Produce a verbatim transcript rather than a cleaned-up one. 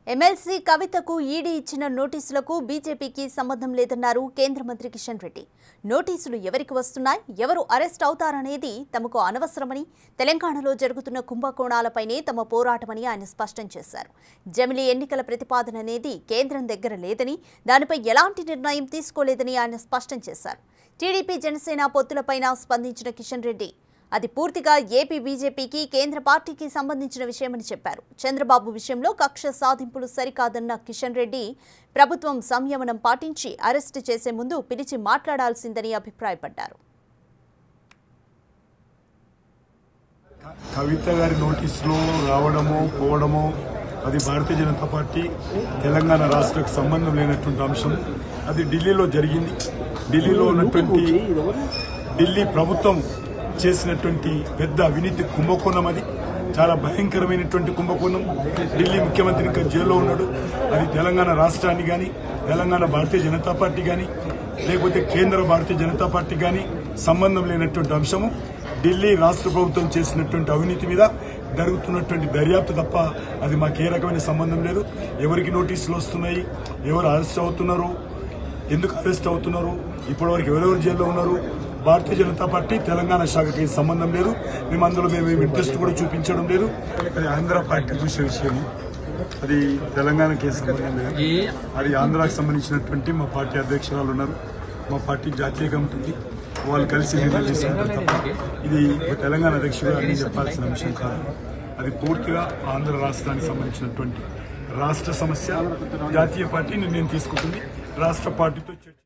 MLC కవితకు ED ఇచ్చిన నోటీసులకు బీజేపీకి సంబంధం లేదన్నారు కేంద్ర మంత్రి కిషన్ రెడ్డి. నోటీసులు ఎవరికి వస్తున్నాయి, ఎవరు అరెస్ట్ అవుతారనేది తమకు అనవసరమని, తెలంగాణలో జరుగుతున్న కుంభకోణాలపైనే తమ పోరాటమని ఆయన స్పష్టం చేశారు. జమిలీ ఎన్నికల ప్రతిపాదన అనేది కేంద్రం దగ్గర లేదని, దానిపై ఎలాంటి నిర్ణయం తీసుకోలేదని ఆయన స్పష్టం చేశారు. టీడీపీ జనసేన పొత్తులపైన స్పందించిన కిషన్ రెడ్డి అది పూర్తిగా ఏపీ బీజేపీకి కేంద్ర పార్టీకి సంబంధించిన విషయమని చెప్పారు. చంద్రబాబు విషయంలో కక్ష సాధింపులు సరికాదన్న కిషన్ రెడ్డి ప్రభుత్వం సంయమనం పాటించి అరెస్టు చేసే ముందు పిలిచి మాట్లాడాల్సిందని అభిప్రాయపడ్డారు. కవిత గారి నోటీసులో రావడమో పోవడమో అది భారతీయ జనతా పార్టీ తెలంగాణ రాష్ట్రానికి సంబంధం లేనటువంటి అంశం. అది ఢిల్లీలో జరిగింది. ఢిల్లీలో ఉన్నటువంటి ఢిల్లీ ప్రభుత్వం చేసినటువంటి పెద్ద అవినీతి కుంభకోణం. అది చాలా భయంకరమైనటువంటి కుంభకోణం. ఢిల్లీ ముఖ్యమంత్రి ఇంకా జైల్లో ఉన్నాడు. అది తెలంగాణ రాష్ట్రాన్ని కానీ, తెలంగాణ భారతీయ జనతా పార్టీ కానీ, లేకపోతే కేంద్ర భారతీయ జనతా పార్టీ కానీ సంబంధం లేనటువంటి అంశము. ఢిల్లీ రాష్ట్ర ప్రభుత్వం చేసినటువంటి అవినీతి మీద జరుగుతున్నటువంటి దర్యాప్తు తప్ప అది మాకు ఏ రకమైన సంబంధం లేదు. ఎవరికి నోటీసులు వస్తున్నాయి, ఎవరు అరెస్ట్ అవుతున్నారు, ఎందుకు అరెస్ట్ అవుతున్నారు, ఇప్పటివరకు ఎవరెవరు జైల్లో ఉన్నారు, భారతీయ జనతా పార్టీ తెలంగాణ శాఖకి సంబంధం లేదు. మేము అందులో మేము ఇంట్రెస్ట్ కూడా చూపించడం లేదు. అది ఆంధ్ర పార్టీ చూసే విషయం. అది తెలంగాణకి సంబంధం లేదు. అది ఆంధ్రాకి సంబంధించినటువంటి మా పార్టీ అధ్యక్షురాలు ఉన్నారు. మా పార్టీ జాతీయ కమిటీ ఉంది. వాళ్ళు కలిసి నిర్ణయం తీసుకుంటారు తప్ప ఇది తెలంగాణ అధ్యక్షుడు అని చెప్పాల్సిన అంశం కాదు. అది పూర్తిగా ఆంధ్ర రాష్ట్రానికి సంబంధించినటువంటి రాష్ట్ర సమస్య. జాతీయ పార్టీ నిర్ణయం తీసుకుంటుంది. రాష్ట్ర పార్టీతో